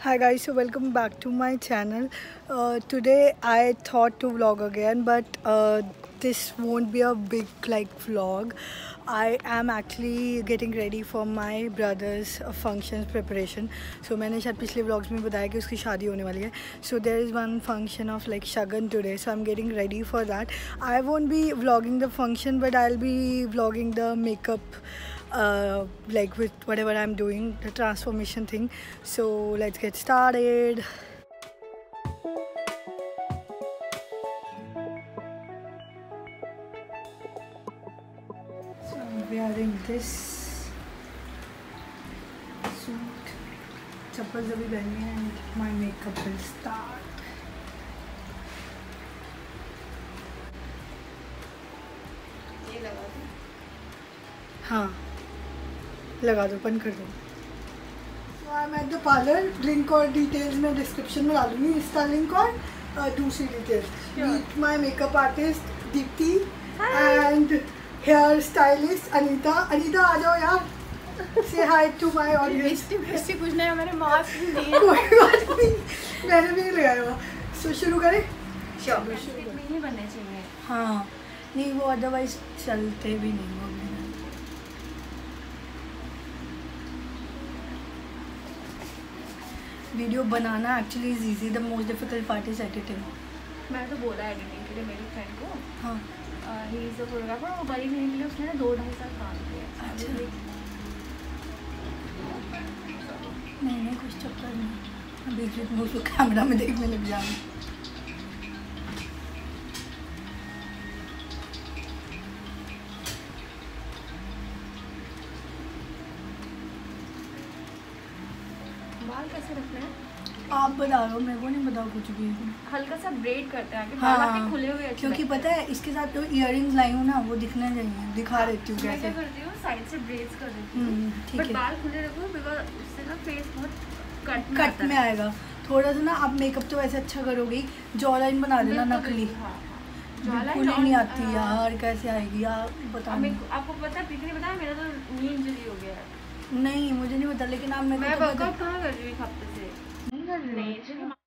Hi guys, so welcome back to my channel. Today I thought to vlog again, but this won't be a big vlog. I am actually getting ready for my brother's functions preparation. So मैंने शायद पिछले vlogs में बताया कि उसकी शादी होने वाली है. So there is one function of shagan today. So I'm getting ready for that. I won't be vlogging the function, but I'll be vlogging the makeup. With whatever I'm doing, the transformation thing. So let's get started. So I'm wearing this suit, chappals abhi pehni hai, and my makeup will start. ये लगा दो. हाँ, लगा दो, बंद कर दो. So I'm at the parlor. Link और डिटेल्स मैं डिस्क्रिप्शन में डालूंगी, इसका लिंक और दूसरी details. Meet my makeup artist Deepti and hair stylist Anita. Anita आ जाओ यार. Say hi to my audience. Bestie कुछ नहीं, मैंने मास्क भी नहीं. कोई बात नहीं, मैंने भी नहीं लगाया हुआ. So शुरू करें? श्योर. नहीं बनने चाहिए. हाँ, नहीं वो अदरवाइज चलते भी नहीं वो. वीडियो बनाना actually is easy, the most difficult part is editing. मैंने तो बोला एडिटिंग के लिए मेरी फ्रेंड को. हाँ, ही इज अ फोटोग्राफर. वो बड़ी करने के लिए उसने 2-2.5 साल काम किया. अच्छा. नहीं कुछ चक्कर नहीं, बीच बीच में उसको कैमरा में देखने लग जाऊँगी. बाल कैसे रखने हैं? आप बता दो, मेरे को नहीं बताओ कुछ भी. हल्का सा ब्रेड करते हैं आगे. हाँ, बाल आपके खुले हुए अच्छे क्योंकि लगते पता है इसके साथ जो इयररिंग्स लाई हूँ ना वो दिखने चाहिए, दिखा देती हूँ हैं. मैं कैसे. क्या करती हूँ, साइड से ब्रेड्स कर देती हूँ. ठीक बट है, बाल खुले रखो बिकॉज उससे ना फेस बहुत कट में आएगा. थोड़ा सा ना आप मेकअप तो वैसे अच्छा करोगी, जॉ लाइन बना देना नकली. बिल्कुल ही नहीं आती यार, कैसे आएगी यार बताओ. आपको पता है, प्रीति ने बताया मेरा तो नी इंजरी हो गया है. नहीं मुझे नहीं पता, लेकिन आप मेरे मैं को वर्कआउट कहाँ कर रही हूँ एक हफ्ते से. नहीं कर रही हो.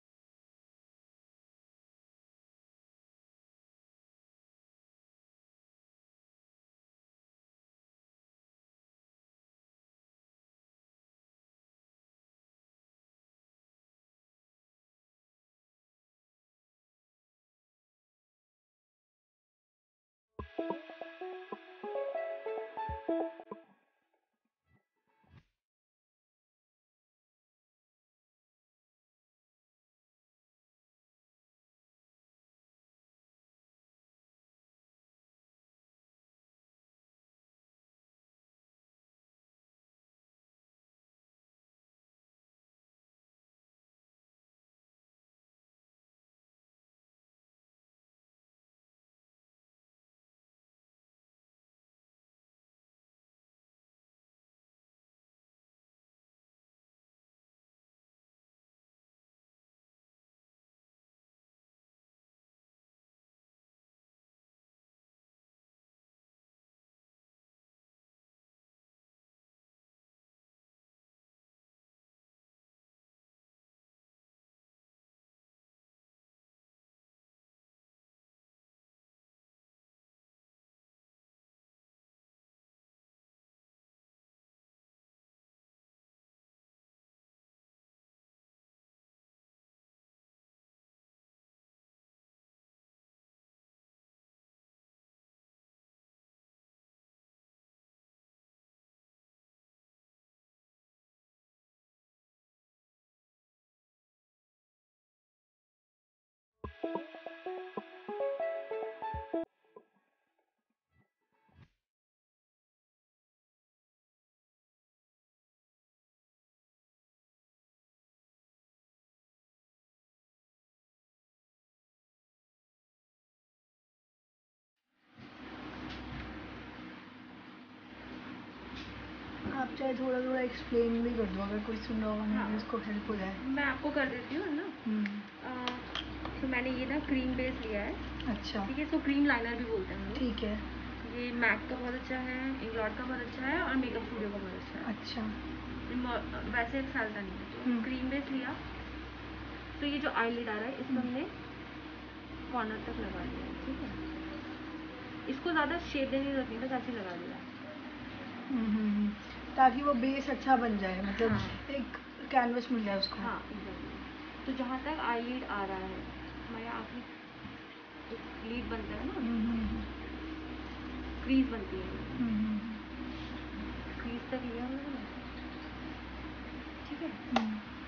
आप चाहे थोड़ा थोड़ा एक्सप्लेन भी कर दो, अगर कोई सुन रहा होगा नहीं उसको हेल्प हो जाए. मैं आपको कर देती हूँ ना. तो मैंने ये ना क्रीम बेस लिया है. अच्छा, ठीक है. इसको क्रीम लाइनर भी बोलते हैं हम लोग. ठीक है. ये मैक का बहुत अच्छा है, इंग्लॉट का बहुत अच्छा है और मेकअप स्टूडियो का बहुत अच्छा है. अच्छा, वैसे एक साल का नहीं है। तो क्रीम बेस लिया, तो ये जो आईलिड आ रहा है इसको हमने कॉर्नर तक लगा लिया है, ठीक है। इसको ज़्यादा शेड देने की जरूरत नहीं, बस ऐसे लगा दिया ताकि वो बेस अच्छा बन जाए, मतलब हाँ। एक कैनवस मिल जाए उसको। हाँ एग्जैक्टली। तो जहाँ तक आईलिड आ रहा है हमारे आखिरी एक लीड बनता है ना, क्रीज बनती है, क्रीज तक लिया हम लोगों ने, ठीक है।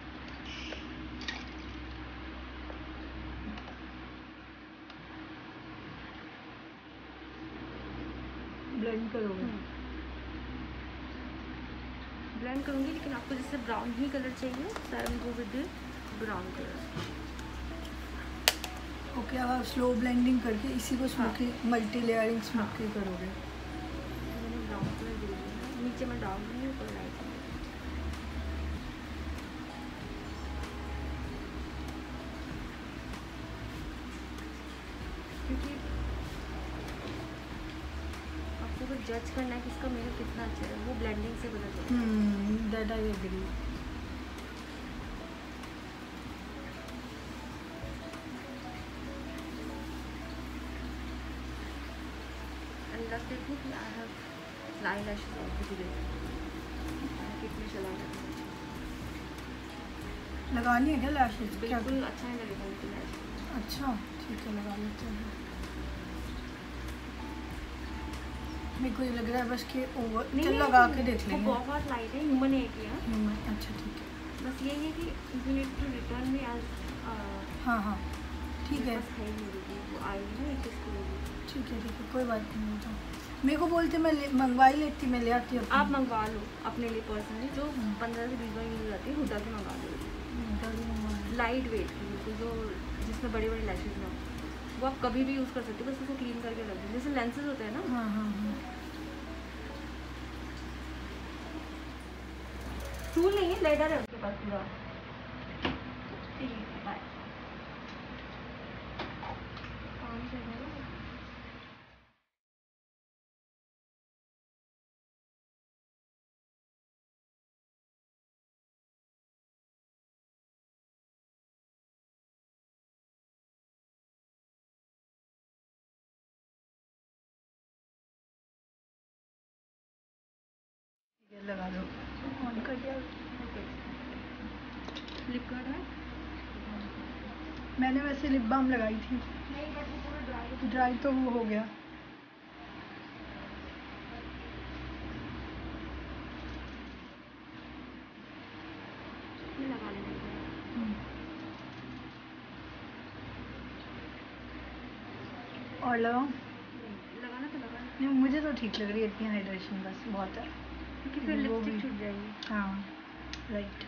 ब्लेंड करोगे? ब्लेंड करूँगी, लेकिन आपको जैसे ब्राउन ही कलर चाहिए, so I will go with brown colour. Okay, अब आप स्लो ब्लेंडिंग करके इसी को स्मोकी, मल्टी लेयरिंग स्मोकी करोगे। मैंने ब्राउन कलर दे दिया, नीचे मैं डाउन नहीं, ऊपर लाइट। क्योंकि आपको अगर जज करना है कि इसका मेरा कितना अच्छा है, वो ब्लेंडिंग से पता चलता है। That I agree. And last देखो कि I have eyelashes also today. कितने चला रहे लगानी है क्या लैशेस? बिल्कुल अच्छा नहीं लगेगा उनकी लैश। अच्छा ठीक है, लगा लेते हैं। मेरे को ये लग रहा है बस कि ओवर, चल लगा के देख लेंगे। बहुत लाइट है, ह्यूमन है किया। अच्छा ठीक है, बस यही है कि you need to return me edge. हाँ हाँ ठीक है, बस है ही मेरी, वो आएगी ना एक ठीक है, कोई बात नहीं। तो मेरे को बोलते मैं मंगवा ही लेती, मैं ले आती हूँ। आप मंगवा लो अपने लिए पर्सनली, जो 15 से 20 बार यूज हो जाती है, हुडा से मंगा लो। लाइट वेट की बिल्कुल, जो जिसमें बड़े बड़े लैशेज ना हो, वो आप कभी भी यूज़ कर सकते हो, बस उसको क्लीन करके रख दो, जैसे लेंसेज होते हैं ना। हाँ। टूल नहीं है, लेडर है उसके पास पूरा। ठीक है, बाय। काम से है ना। लगा दो, ऑन कर दिया। लिक्विड है, मैंने वैसे लिप बाम लगाई थी, नहीं बट वो पूरा ड्राई तो वो हो गया। लगा लेना। और लगाऊं? लगाना तो लगा, नहीं, मुझे तो ठीक लग रही है, इतनी हाइड्रेशन बस बहुत है। क्योंकि फिर लिपस्टिक छूट जाएगी। हाँ राइट।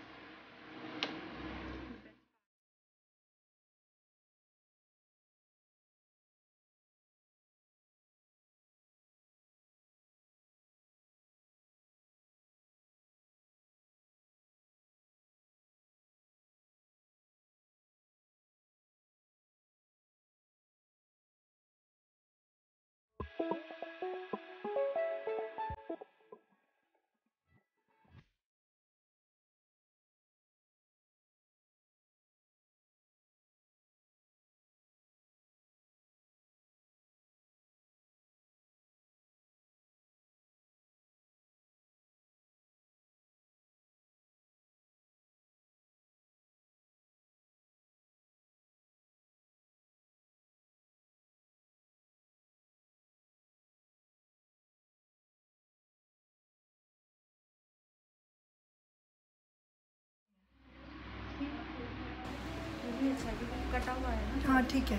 अच्छा है क्योंकि कटा हुआ है ना। हाँ ठीक है।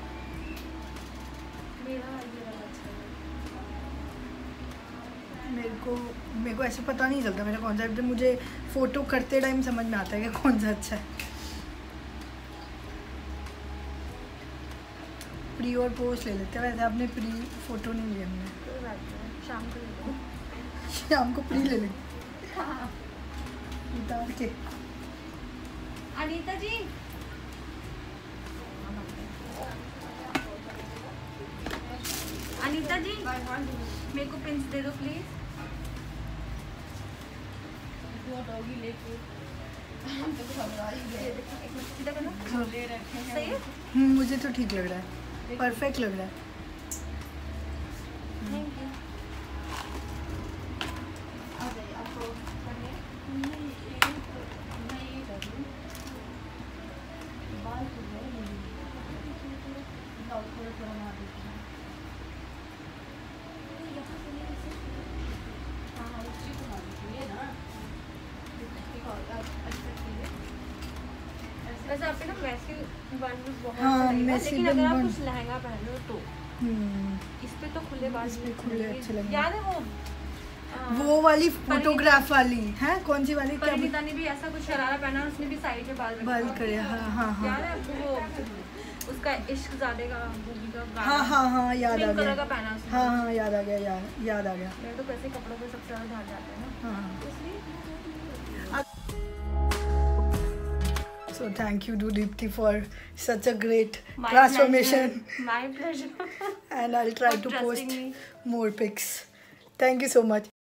मेरा ये वाला अच्छा है। मेरे को ऐसे पता नहीं चलता मेरा कौन सा, एकदम मुझे फ़ोटो करते टाइम समझ में आता है कि कौन सा अच्छा है। प्री और पोस्ट ले लेते हैं, वैसे आपने प्री फ़ोटो नहीं ली हमने। कोई बात नहीं, शाम को ले लो। शाम को प्री ले लेंगे। हाँ। उतार के। अनीता जी, अनीता जी मेरे को पिंस दे दो प्लीज। डॉगी लेके हम तो घबरा ही गए। एक मिनट सीधा करना, झोले रखे हैं। सही है? मुझे तो ठीक लग रहा है, परफेक्ट लग रहा है। Thank you. आ जाइए, आपको करने मैं ये कर दूँ बाल तो है नहीं, थोड़ा थोड़ा मार देती हूँ यहाँ से नहीं ऐसे। हाँ हाँ उसी को मार देती है ना। वैसे आप ना वैसे बन बहुत हाँ, लेकिन अगर आप कुछ लहंगा पहनो तो इस पे तो खुले बाल खुले अच्छे लगेंगे। याद है वो वाली फोटोग्राफ वाली है, कौन सी वाली? परिणीता ने भी ऐसा कुछ शरारा पहना, उसने भी साइड में बाल करे। हाँ हाँ हाँ याद है आपको वो उसका इश्क ज़ादे का मूवी का गाना? हाँ हाँ हाँ याद आ गया। का पहना उसने। हाँ हाँ याद आ गया, याद आ गया। मेरे तो वैसे कपड़ों पे सबसे ज़्यादा ध्यान जाता है ना। हाँ। इसलिए So thank you to Deepti for such a great transformation. My pleasure. And I'll try to post more pics. Thank you so much.